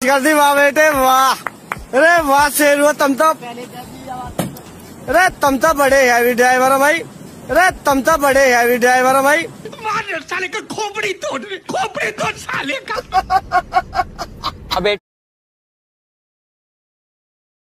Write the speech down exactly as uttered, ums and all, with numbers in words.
कर दी वाह बेटे वाह। अरे वाह शेर हुआ तुम तो। अरे तुम तो बड़े हैवी ड्राइवर हो भाई। अरे तुम तो बड़े हैवी ड्राइवर हो भाई। मार साले का खोपड़ी तोड़ खोपड़ी तोड़ साले का।